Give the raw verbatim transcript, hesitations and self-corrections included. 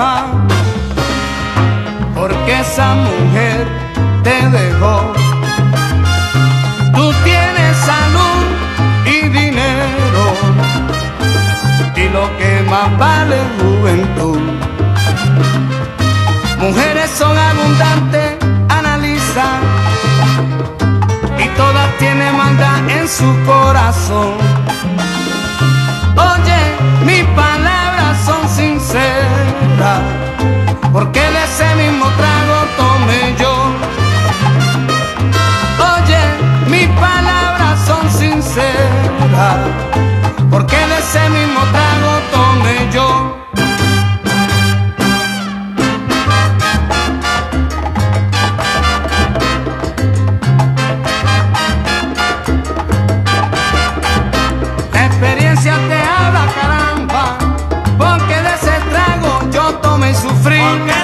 más, porque esa mujer te dejó. Tú tienes salud y dinero, y lo que más vale es juventud. Mujeres son abundantes, analiza, y todas tienen maldad en su corazón. Oye, mis palabras son sinceras, porque de ese mismo trago tomé yo. Oye, mis palabras son sinceras, porque de ese mismo trago tomé yo. La experiencia te habla, caramba, porque de ese trago yo tomé y sufrí.